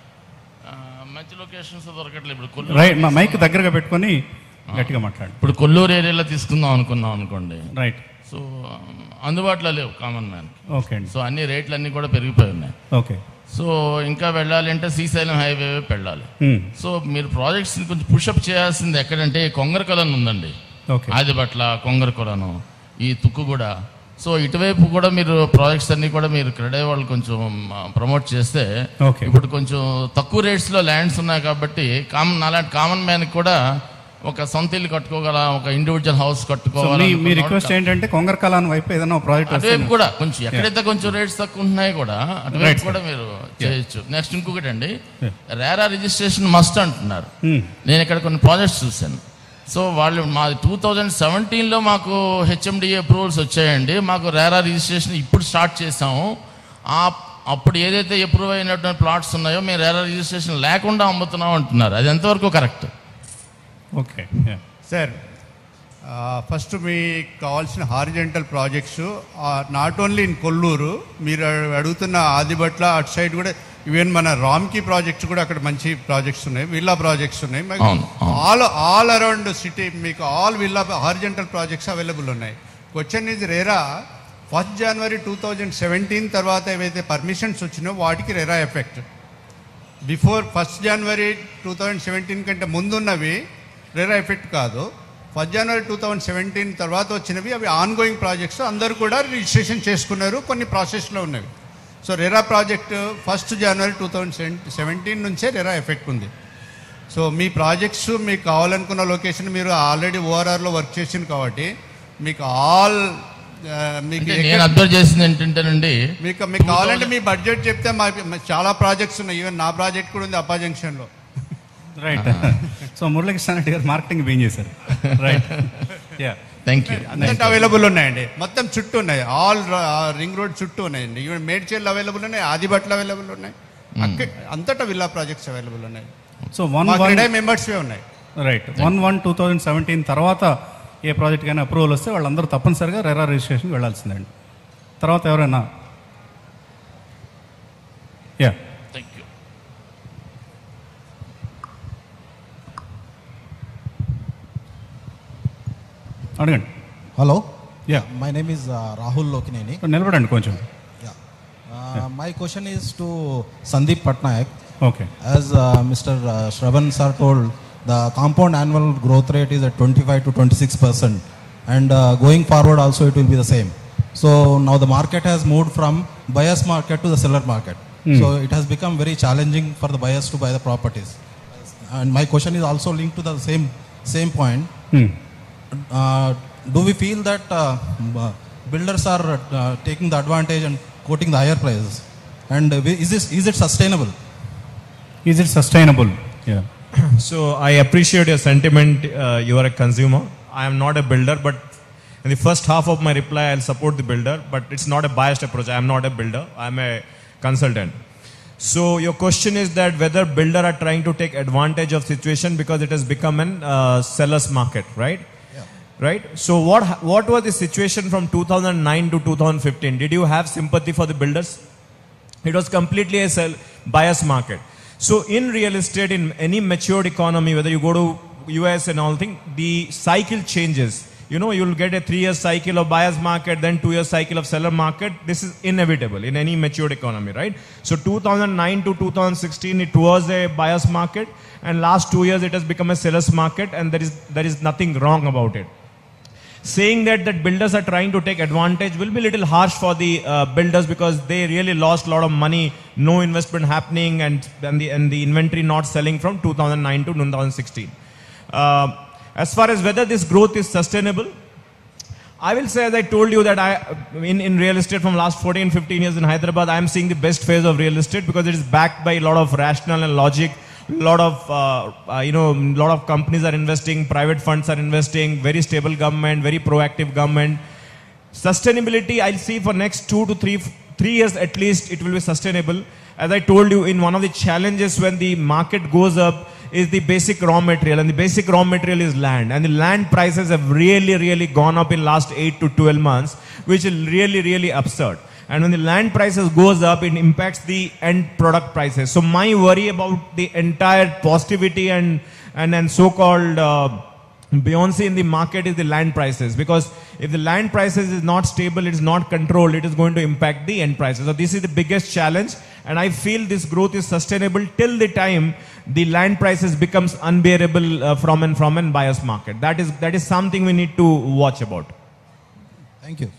మంచి లొకేషన్స్ దొరకట్లేదు. ఇప్పుడు రైట్, మా మైక్ దగ్గరగా పెట్టుకొని గట్టిగా మాట్లాడు. ఇప్పుడు కొల్లూరు ఏరియాలో తీసుకుందాం అనుకున్నాం అనుకోండి. రైట్. సో అందుబాటులో లేవు కామన్ మ్యాన్. ఓకే అండి. సో అన్ని రేట్లు అన్నీ కూడా పెరిగిపోయి ఉన్నాయి. ఓకే. సో ఇంకా వెళ్ళాలి అంటే శ్రీశైలం హైవే వెళ్ళాలి. సో మీరు ప్రాజెక్ట్స్ని కొంచెం పుషప్ చేయాల్సింది ఎక్కడంటే కొంగరకొలను ఉందండి, ఆదిబట్ల, కొంగరకొలను, ఈ తుక్కుగూడ. సో ఇటువైపు కూడా మీరు ప్రాజెక్ట్స్ అన్ని కూడా మీరు క్రెడే వాళ్ళు కొంచెం ప్రమోట్ చేస్తే, ఇప్పుడు కొంచెం తక్కువ రేట్స్లో ల్యాండ్స్ ఉన్నాయి కాబట్టి అలాంటి కామన్ మ్యాన్కి కూడా ఒక సొంత ఇల్లు కట్టుకోగల, ఒక ఇండివిజువల్ హౌస్ కట్టుకోవాలి. మీ రిక్వెస్ట్ ఏంటంటే కొంగరకాలం వైపు ఏదైనా ప్రాజెక్ట్ అటువైపు కూడా కొంచెం ఎక్కడైతే కొంచెం రేట్స్ తక్కువ ఉంటున్నాయి కూడా అటువైపు కూడా మీరు చేయొచ్చు. నెక్స్ట్ ఇంకొకటి అండి, రేరా రిజిస్ట్రేషన్ మస్ట్ అంటున్నారు. నేను ఇక్కడ కొన్ని ప్రాజెక్ట్స్ చూశాను. సో వాళ్ళు మాది 2017లో మాకు హెచ్ఎండిఏ అప్రూవల్స్ వచ్చాయండి. మాకు రేరా రిజిస్ట్రేషన్ ఇప్పుడు స్టార్ట్ చేసాము. అప్పుడు ఏదైతే అప్రూవ్ అయినటువంటి ప్లాట్స్ ఉన్నాయో మేము రేరా రిజిస్ట్రేషన్ లేకుండా అమ్ముతున్నాం అంటున్నారు. అది ఎంతవరకు కరెక్ట్? ఓకే సార్, ఫస్ట్ మీకు కావాల్సిన horizontal projects not only in Kollur, మీరు అడుగుతున్న ఆదిబట్ల అటు సైడ్ కూడా, ఈవెన్ మన రామ్కి ప్రాజెక్ట్స్ కూడా అక్కడ మంచి ప్రాజెక్ట్స్ ఉన్నాయి, విల్లా ప్రాజెక్ట్స్ ఉన్నాయి. ఆల్ అరౌండ్ సిటీ మీకు all villa horizontal projects available ఉన్నాయి. Question is RERA 1st January 2017 తర్వాత ఏవైతే పర్మిషన్స్ వచ్చినాయో వాటికి RERA effect. Before 1st January 2017 కంటే ముందున్నవి రేరా ఎఫెక్ట్ కాదు. 1st January 2017 తర్వాత వచ్చినవి అవి ఆన్గోయింగ్ ప్రాజెక్ట్స్, అందరూ కూడా రిజిస్ట్రేషన్ చేసుకున్నారు, కొన్ని ప్రాసెస్లో ఉన్నవి. So RERA project 1st January 2017 నుంచే రేరా ఎఫెక్ట్ ఉంది. సో మీ ప్రాజెక్ట్స్ మీకు కావాలనుకున్న లొకేషన్ మీరు ఆల్రెడీ ఓఆర్ఆర్లో వర్క్ చేసింది కాబట్టి మీకు నేను అబ్జర్వ్ చేసింది ఏంటంటేనండి, మీకు కావాలంటే మీ బడ్జెట్ చెప్తే చాలా ప్రాజెక్ట్స్ ఉన్నాయి. ఈవెన్ నా ప్రాజెక్ట్ కూడా ఉంది అప్పా జంక్షన్లో. Right. So Muralikrishna Reddy garu marketing being చేశారు. రైట్. Thank you. అంతటా అవైలబుల్ ఉన్నాయండి, మొత్తం చుట్టూ ఉన్నాయి, ఆల్ రింగ్ రోడ్ చుట్టూ ఉన్నాయండి. ఈవెన్ మేడ్చల్ అవైలబుల్ ఉన్నాయి, ఆదిబట్ల అవైలబుల్ ఉన్నాయి, అంతటా విల్లా ప్రాజెక్ట్స్ అవైలబుల్ ఉన్నాయి. సో 1 మెంబర్స్ ఉన్నాయి. రైట్. 1/1/2017 తర్వాత ఏ ప్రాజెక్ట్ కైనా అప్రూవల్ వస్తే వాళ్ళందరూ తప్పనిసరిగా రేరా రిజిస్ట్రేషన్కి వెళ్ళాల్సిందండి. తర్వాత ఎవరైనా థ్యాంక్ యూ. అడగండి. Hello, my name is Rahul Lokineni. నిలబడండి కొంచెం. My question is to Sandeep Patnaik. Okay. As mister Shravan sir told, the compound annual growth rate is at 25 to 26%, and going forward also it will be the same. So now the market has moved from buyer's market to the seller market. So it has become very challenging for the buyers to buy the properties. And my question is also linked to the same point. Do we feel that builders are taking the advantage and quoting the higher prices? And is it sustainable? Is it sustainable? Yeah. So I appreciate your sentiment. You are a consumer. I am not a builder, but in the first half of my reply, I'll support the builder. But it's not a biased approach. I am not a builder. I am a consultant. So your question is that whether builder are trying to take advantage of situation because it has become an seller's market, right? Right. So what was the situation from 2009 to 2015? Did you have sympathy for the builders? It was completely a buyer's market. So in real estate, in any matured economy, whether you go to US and all thing, the cycle changes. You know, you'll get a 3-year cycle of buyer's market, then 2-year cycle of seller market. This is inevitable in any matured economy, right? So 2009 to 2016, it was a buyer's market, and last 2 years it has become a seller's market, and there is nothing wrong about it. Saying that builders are trying to take advantage will be a little harsh for the builders, because they really lost a lot of money, no investment happening, and the inventory not selling from 2009 to 2016. As far as whether this growth is sustainable, I will say, as I told you, that in real estate from last 14-15 years in Hyderabad, I am seeing the best phase of real estate, because it is backed by a lot of rationale and logic. Lot of companies are investing, private funds are investing, very stable government, very proactive government. Sustainability, I'll see for next 2 to 3 years at least, it will be sustainable. As I told you, in one of the challenges when the market goes up is the basic raw material, and the basic raw material is land, and the land prices have really gone up in last 8 to 12 months, which is really absurd. And when the land prices goes up, it impacts the end product prices. So my worry about the entire positivity and so-called Beyonce in the market is the land prices, because if the land prices is not stable, it is not controlled, it is going to impact the end prices. So this is the biggest challenge, and I feel this growth is sustainable till the time the land prices becomes unbearable from an buyer's market. That is something we need to watch about. Thank you.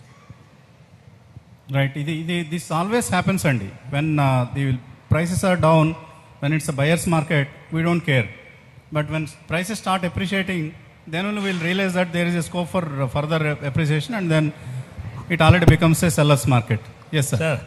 Right. This always happens, Andy. When the prices are down, when it's a buyer's market, we don't care. But when prices start appreciating, then only we'll realize that there is a scope for further appreciation, and then it already becomes a seller's market. Yes, sir. Sir,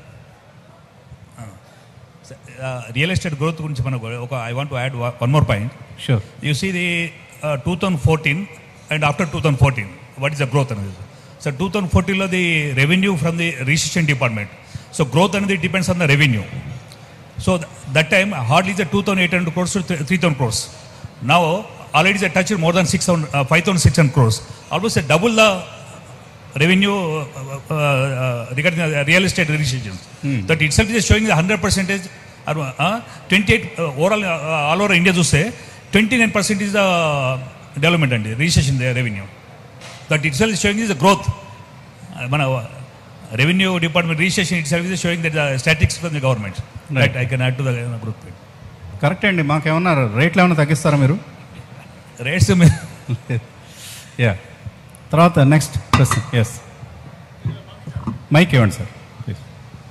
real estate growth గురించి మనకు I want to add one more point. Sure. You see the 2014 and after 2014, what is the growth అనేది? So 2014 లో the revenue from the registration department. So growth అనేది depends on the revenue. So that time hardly is 2,800 crores to 3,000 crores. Now already is touched more than 5,600 crores. Almost double the revenue regarding the real estate registration. That itself is showing the 100%. 28 overall all over India చూస్తే 29% is the development and registration revenue. That itself is showing is the growth. మన revenue department registration itself is showing that the statistics from the government. Right. I can add to the growth rate. Correct అండి. మాకేమన్నా రేట్లు ఏమైనా తగ్గిస్తారా మీరు? Rates yeah. తర్వాత నెక్స్ట్ క్వశ్చన్. ఎస్, మైక్ ఇవ్వండి సార్ ప్లీజ్.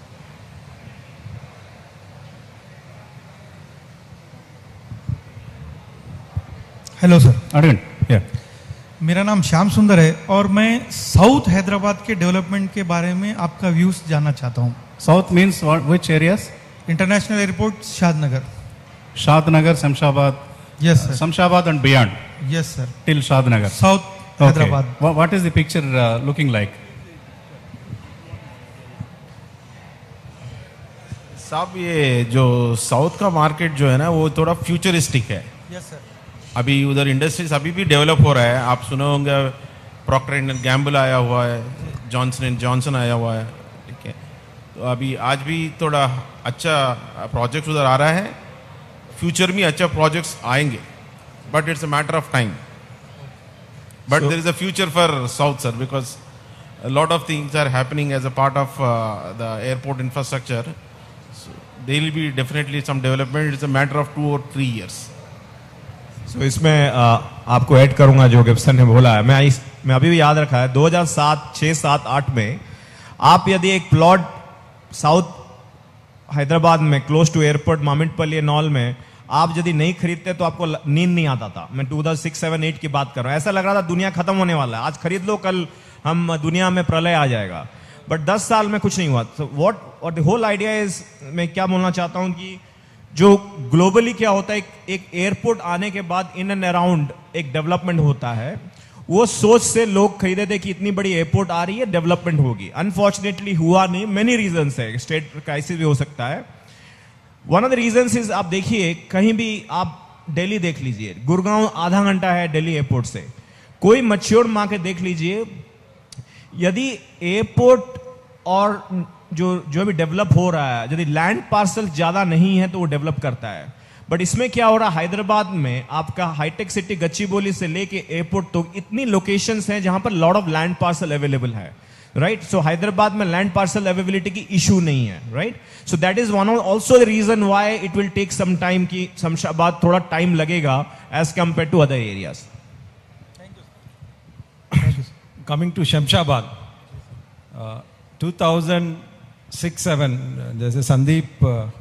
हेलो सर, అడగండి. యా. मेरा नाम श्याम सुंदर है और मैं साउथ हैदराबाद के डेवलपमेंट के बारे में आपका व्यूज जानना चाहता हूँ. South means which areas? International airport Shadnagar. Shadnagar, Shamshabad. Yes sir. Shamshabad and beyond. Yes sir. Till Shadnagar. South Hyderabad. What is the picture looking like? साहब ये जो साउथ का मार्केट जो है ना वो थोड़ा फ्यूचरिस्टिक है. Yes sir. अभी उधर इंडस्ट्रीज अभी भी डेवलप हो रहा है. आप सुने होंगे प्रॉक्टर एंड गैम्बल आया हुआ है, जॉनसन एंड जॉनसन आया हुआ है. ठीक है, तो अभी आज भी थोड़ा अच्छा प्रोजेक्ट उधर आ रहा है. फ्यूचर में अच्छा प्रोजेक्ट्स आएंगे, but it's a matter of time. But there is a future for south sir, because a lot of things are happening as a part of the airport infrastructure. So there will be definitely some development. It's a matter of 2 or 3 years. So इसमें आपको ऐड करूंगा जो गिब्सन ने बोला है. मैं अभी भी याद रखा है 2007, 6, 7, 8 में आप यदि एक प्लॉट साउथ हैदराबाद में close to airport Mamidipalli and all में आप यदि नहीं खरीदते तो आपको नींद नहीं आता था. मैं 2006, 7, 8 की बात कर रहा हूँ. ऐसा लग रहा था दुनिया खत्म होने वाला है, आज खरीद लो कल हम दुनिया में प्रलय आ जाएगा. बट 10 साल में कुछ नहीं हुआ. So what the whole idea is, मैं क्या बोलना चाहता हूँ कि जो ग्लोबली क्या होता है, एक एयरपोर्ट आने के बाद इन एंड अराउंड एक डेवलपमेंट होता है. वो सोच से लोग खरीदे थे कि इतनी बड़ी एयरपोर्ट आ रही है, डेवलपमेंट होगी. अनफॉर्चुनेटली हुआ नहीं, मेनी रीजंस है. स्टेट क्राइसिस भी हो सकता है. One of the reasons is, आप देखिए कहीं भी आप दिल्ली देख लीजिए, गुड़गांव आधा घंटा है दिल्ली एयरपोर्ट से, कोई मैच्योर मार्केट देख लीजिए, यदि एयरपोर्ट और जो भी डेवलप हो रहा है, यदि लैंड पार्सल ज्यादा नहीं है तो वो डेवलप करता है। बट इसमें क्या हो रहा है, हैदराबाद में आपका हाईटेक सिटी गच्चीबोली से लेके एयरपोर्ट तो इतनी लोकेशंस हैं जहां पर lot of land parcel available है, राइट। सो हैदराबाद में लैंड पार्सल अवेलेबिलिटी की इशू नहीं है, right. So that is one of also the reason why it will take some time, कि शमशाबाद थोड़ा टाइम लगेगा as compare to other areas. Coming to Shamshabad, 2006-7, जैसे Sandeep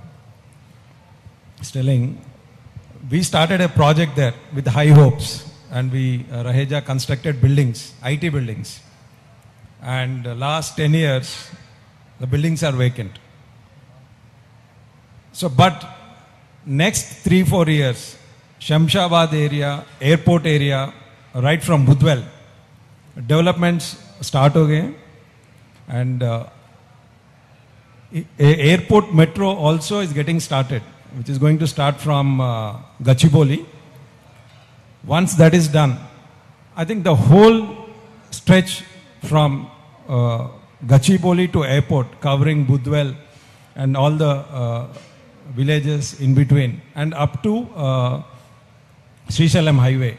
is telling, we started a project there with high hopes, and we Raheja constructed buildings, IT buildings, and last 10 years the buildings are vacant. So but next 3-4 years, Shamshabad area, airport area, right from Budwell, developments start again, and airport metro also is getting started, which is going to start from Gachibowli. Once that is done, I think the whole stretch from Gachibowli to airport, covering Budwell and all the villages in between, and up to Srishalam highway,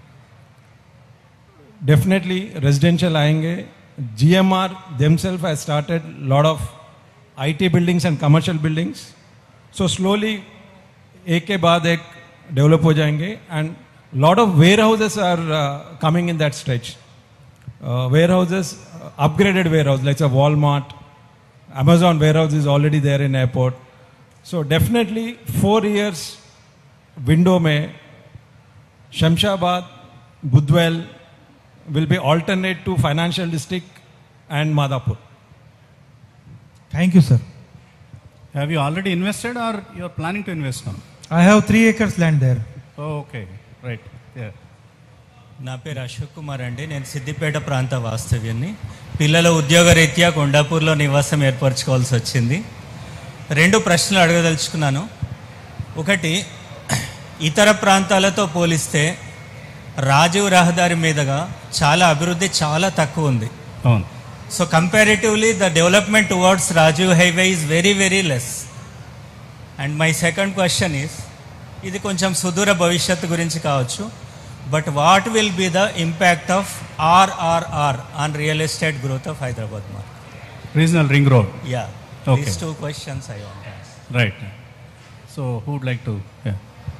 definitely residential आएंगे. GMR themselves has started lot of IT buildings and commercial buildings. So slowly एक के बाद एक डेवलप हो जाएंगे, and lot of warehouses are coming in that stretch. Warehouses, upgraded warehouse like a Walmart, Amazon warehouse is already there in airport. So definitely 4 years window में Shamshabad, Budwell will be alternate to financial district and Madhapur. Thank you, sir. Have you already invested or you are planning to invest now? I have 3 acres land there. Oh, okay, right. Yeah. నా పేరు అశోక్ కుమార్ అండి. నేను సిద్దిపేట ప్రాంత వాస్తవ్యాన్ని. పిల్లల ఉద్యోగరీత్యా కొండాపూర్లో నివాసం ఏర్పరచుకోవాల్సి వచ్చింది. 2 ప్రశ్నలు అడగదలుచుకున్నాను. ఒకటి, ఇతర ప్రాంతాలతో పోలిస్తే రాజీవ్ రహదారి మీదుగా చాలా అభివృద్ధి చాలా తక్కువ ఉంది. అవును. So comparatively the development towards Rajiv highway is very very less. And my second question is, ఇది కొంచెం సుదూర భవిష్యత్తు గురించి కావచ్చు, but what will be the impact of RRR on real estate growth of Hyderabad market? Regional ring road. Yeah. Okay. These 2 questions I want to ask. Right. So who would like to? Yeah.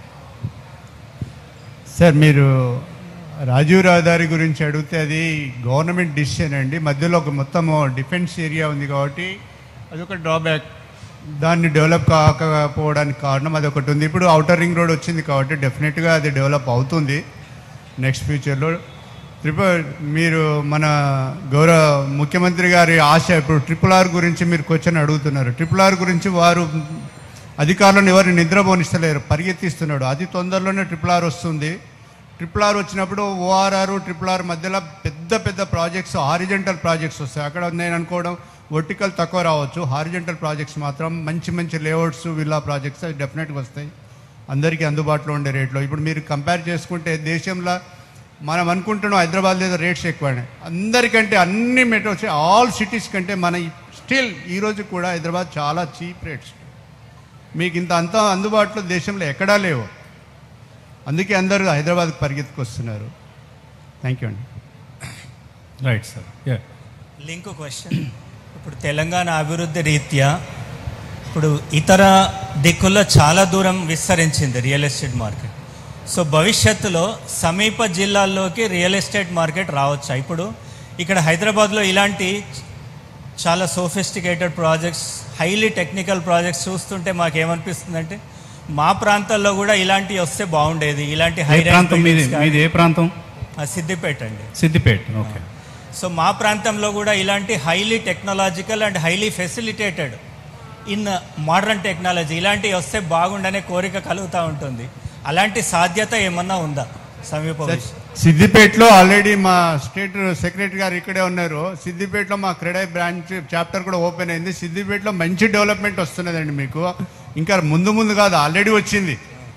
Sir, మీరు రాజీవ్ రహదారి గురించి అడిగితే అది గవర్నమెంట్ డిసిషన్ అండి. మధ్యలో ఒక మొత్తం డిఫెన్స్ ఏరియా ఉంది కాబట్టి అదొక డ్రాబ్యాక్. దాన్ని డెవలప్ కాకపోవడానికి కారణం అది ఒకటి ఉంది. ఇప్పుడు అవుటర్ రింగ్ రోడ్ వచ్చింది కాబట్టి డెఫినెట్గా అది డెవలప్ అవుతుంది నెక్స్ట్ ఫ్యూచర్లో. మీరు మన గౌరవ ముఖ్యమంత్రి గారి ఆశ, ఇప్పుడు RRR గురించి మీరు క్వశ్చన్ అడుగుతున్నారు. RRR గురించి వారు అధికారులను ఎవరిని నిద్రపోనిస్తలేరు, పరిగెత్తిస్తున్నాడు. అది తొందరలోనే RRR వస్తుంది. RRR వచ్చినప్పుడు ORR RRR మధ్యలో పెద్ద పెద్ద ప్రాజెక్ట్స్, హారిజెంటల్ ప్రాజెక్ట్స్ వస్తాయి. అక్కడ నేను అనుకోవడం వర్టికల్ తక్కువ రావచ్చు, హారిజెంటల్ ప్రాజెక్ట్స్ మాత్రం మంచి మంచి లేఅవుట్స్, విల్లా ప్రాజెక్ట్స్ అవి డెఫినెట్గా వస్తాయి అందరికీ అందుబాటులో ఉండే రేట్లో. ఇప్పుడు మీరు కంపేర్ చేసుకుంటే దేశంలో మనం అనుకుంటున్నాం హైదరాబాద్ లేదా రేట్స్ ఎక్కువనే, అందరికంటే అన్ని మెట్రోస్ ఆల్ సిటీస్ కంటే మన స్టిల్ ఈరోజు కూడా హైదరాబాద్ చాలా చీప్ రేట్స్. మీకు అంత అందుబాటులో దేశంలో ఎక్కడా లేవు. అందుకే అందరూ హైదరాబాద్కి పరిగెత్తుకొస్తున్నారు. థ్యాంక్ యూ అండి. Right sir. లింక్ క్వశ్చన్, ఇప్పుడు తెలంగాణ అభివృద్ధి రీత్యా ఇప్పుడు ఇతర దిక్కుల్లో చాలా దూరం విస్తరించింది రియల్ ఎస్టేట్ మార్కెట్. సో భవిష్యత్తులో సమీప జిల్లాల్లోకి రియల్ ఎస్టేట్ మార్కెట్ రావచ్చా? ఇప్పుడు ఇక్కడ హైదరాబాద్లో ఇలాంటి చాలా sophisticated projects, highly technical projects చూస్తుంటే మాకేమనిపిస్తుందంటే మా ప్రాంతాల్లో కూడా ఇలాంటివి వస్తే బాగుండేది. ఇలాంటి హై ఏ ప్రాంతం? సిద్దిపేట అండి. సిద్దిపేట, ఓకే. సో మా ప్రాంతంలో కూడా ఇలాంటి highly technological and highly facilitated in modern technology ఇలాంటివి వస్తే బాగుండనే కోరిక కలుగుతూ ఉంటుంది. అలాంటి సాధ్యత ఏమన్నా ఉందా సమీప? సిద్దిపేటలో ఆల్రెడీ మా స్టేట్ సెక్రటరీ గారు ఇక్కడే ఉన్నారు. సిద్దిపేటలో మా క్రెడై బ్రాంచ్ చాప్టర్ కూడా ఓపెన్ అయింది. సిద్దిపేటలో మంచి డెవలప్మెంట్ వస్తున్నదండి. మీకు ఇంకా ముందు ముందు కాదు, ఆల్రెడీ వచ్చింది.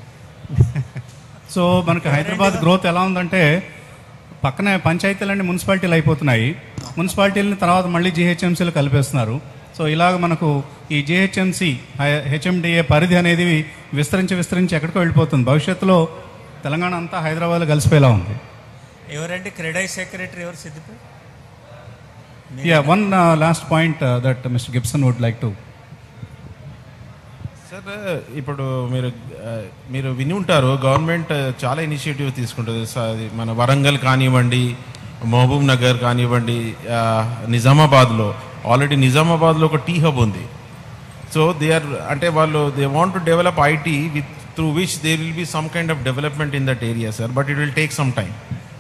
సో మనకు హైదరాబాద్ గ్రోత్ ఎలా ఉందంటే పక్కనే పంచాయతీలన్నీ మున్సిపాలిటీలు అయిపోతున్నాయి. మున్సిపాలిటీలని తర్వాత మళ్ళీ జిహెచ్ఎంసీలు కలిపేస్తున్నారు. సో ఇలాగ మనకు ఈ జిహెచ్ఎంసీ హెచ్ఎండిఏ పరిధి అనేది విస్తరించి ఎక్కడికో వెళ్ళిపోతుంది. భవిష్యత్తులో తెలంగాణ అంతా హైదరాబాద్లో కలిసిపోయేలా ఉంది. ఎవరంటే క్రెడై సెక్రటరీ ఎవరు Siddipet? One last point that mister Gibson would like to. Sir ఇప్పుడు మీరు విని ఉంటారు, గవర్నమెంట్ చాలా ఇనిషియేటివ్ తీసుకుంటుంది. మన వరంగల్ కానివ్వండి, మహబూబ్ నగర్ కానివ్వండి, నిజామాబాద్లో ఆల్రెడీ నిజామాబాద్లో ఒక టీ హబ్ ఉంది. సో అంటే they want to develop IT with through which there will be some kind of development in that area sir, but it will take some time.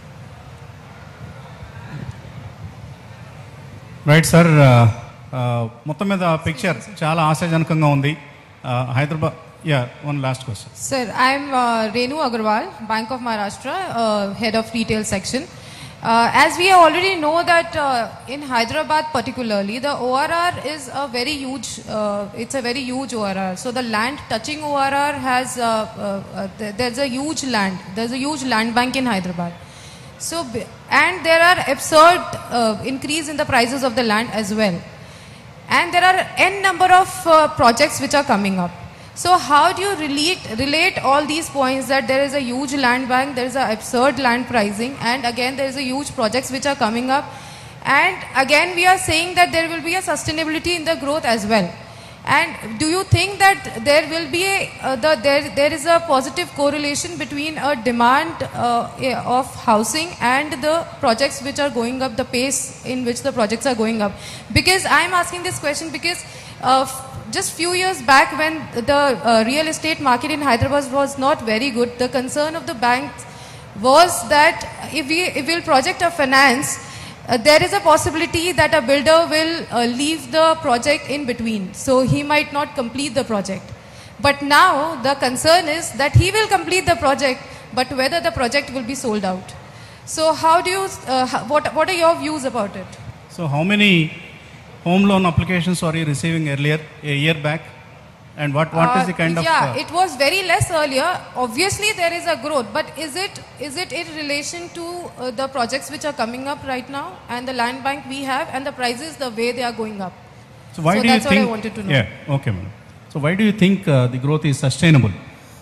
Right sir, మొత్తం మీద పిక్చర్ చాలా ఆశాజనకంగా ఉంది. Hyderabad, one last question. Sir, I'm Renu Agarwal, Bank of Maharashtra, head of retail section. As we already know that in Hyderabad particularly, the ORR is a very huge, it's a very huge ORR. So the land touching ORR has, there's a huge land bank in Hyderabad. So, and there are absurd increase in the prices of the land as well. And there are n number of projects which are coming up. So how do you relate all these points that there is a huge land bank, there is a absurd land pricing, and again there is a huge projects which are coming up, and again we are saying that there will be a sustainability in the growth as well. And do you think that there will be there is a positive correlation between a demand of housing and the projects which are going up, the pace in which the projects are going up? Because I am asking this question because just few years back when the real estate market in Hyderabad was not very good, the concern of the banks was that if we'll project a finance, there is a possibility that a builder will leave the project in between, so he might not complete the project. But now the concern is that he will complete the project, but whether the project will be sold out. So how do you, what are your views about it? So how many home loan applications are you receiving earlier, a year back? And what is the kind of... it was very less earlier. Obviously there is a growth, but is it in relation to the projects which are coming up right now and the land bank we have and the prices, the way they are going up? So why do you that's think... what I wanted to know. Yeah, okay, ma'am. So why do you think the growth is sustainable?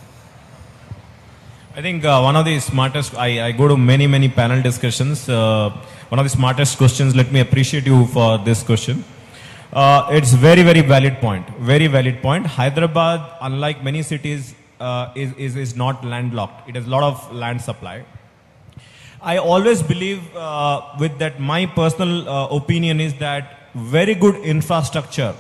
I think one of the smartest, I go to many panel discussions. One of the smartest questions, let me appreciate you for this question. It's very valid point. Very valid point. Hyderabad, unlike many cities, is not landlocked. It has a lot of land supply. I always believe with that, my personal opinion is that very good infrastructure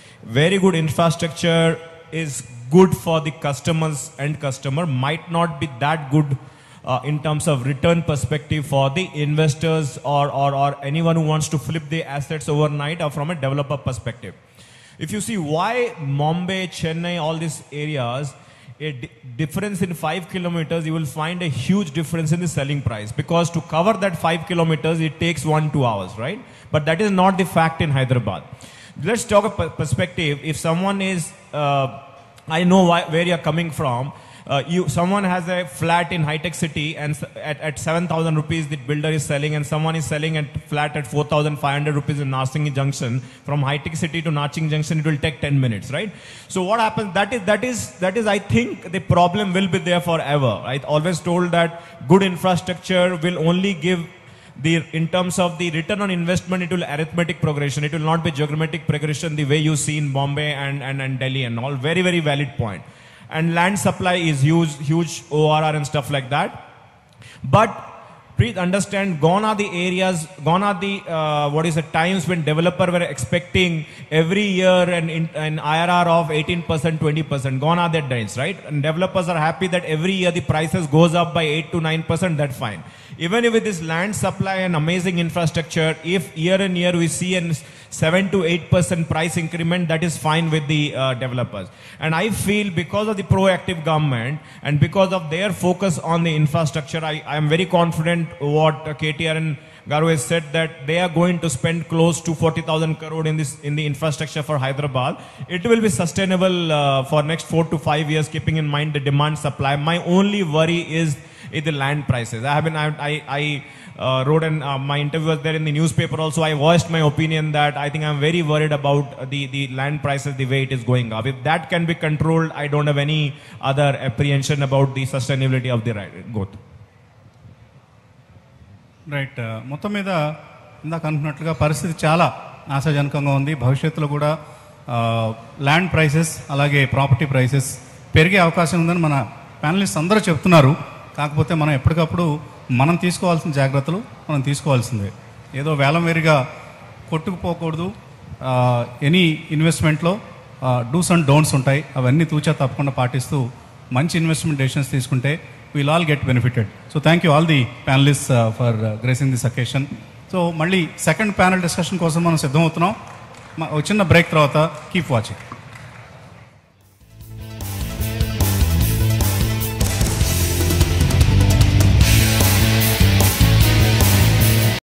is good for the customers, and customer might not be that good in terms of return perspective for the investors or anyone who wants to flip the assets overnight, or from a developer perspective. If you see why Mumbai, Chennai, all these areas, a difference in 5 kilometers, you will find a huge difference in the selling price, because to cover that 5 kilometers, it takes 1-2 hours, right? But that is not the fact in Hyderabad. Let's talk a perspective. If someone is, I know where you are coming from. Someone has a flat in High-Tech City and at 7,000 rupees the builder is selling, and someone is selling a flat at 4,500 rupees in Narsingh Junction. From High-Tech City to Narsingh Junction, it will take 10 minutes, right? So what happens, that is I think the problem will be there forever. I always told that good infrastructure will only give in terms of the return on investment, it will arithmetic progression. It will not be geometric progression the way you see in Bombay and Delhi and all. Very valid point. And land supply is huge ORR and stuff like that. But please understand, gone are the areas, gone are the times when developer were expecting every year an IRR of 18%, 20%. Gone are their days, right? And developers are happy that every year the prices goes up by 8 to 9%. That's fine. Even with this land supply and amazing infrastructure, if year on year we see a 7 to 8% price increment, that is fine with the developers. And I feel because of the proactive government and because of their focus on the infrastructure, I am very confident what KTR and Garu has said that they are going to spend close to 40,000 crore in the infrastructure for Hyderabad. It will be sustainable for next 4 to 5 years, keeping in mind the demand supply. My only worry is the land prices. I wrote my interview was there in the newspaper also. I voiced my opinion that I think I'm very worried about the land prices, the way it is going up. If that can be controlled, I don't have any other apprehension about the sustainability of the growth. Right, మొత్తం మీద ఇందాక అనుకున్నట్లుగా పరిస్థితి చాలా ఆశాజనకంగా ఉంది. భవిష్యత్తులో కూడా ల్యాండ్ ప్రైసెస్ అలాగే ప్రాపర్టీ ప్రైసెస్ పెరిగే అవకాశం ఉందని మన ప్యానలిస్ట్ అందరూ చెప్తున్నారు. కాకపోతే మనం ఎప్పటికప్పుడు మనం తీసుకోవాల్సిన జాగ్రత్తలు మనం తీసుకోవాల్సిందే. ఏదో వేలం వేరుగా కొట్టుకుపోకూడదు. ఎనీ ఇన్వెస్ట్మెంట్లో డూస్ అండ్ డోంట్స్ ఉంటాయి. అవన్నీ తూచా తప్పకుండా పాటిస్తూ మంచి ఇన్వెస్ట్మెంట్ డెసిషన్స్ తీసుకుంటే we'll all get benefited. So thank you all the panelists for gracing this occasion. So మళ్ళీ సెకండ్ ప్యానల్ డిస్కషన్ కోసం మనం సిద్ధమవుతున్నాం. ఒక చిన్న బ్రేక్ తర్వాత కీప్ వాచింగ్.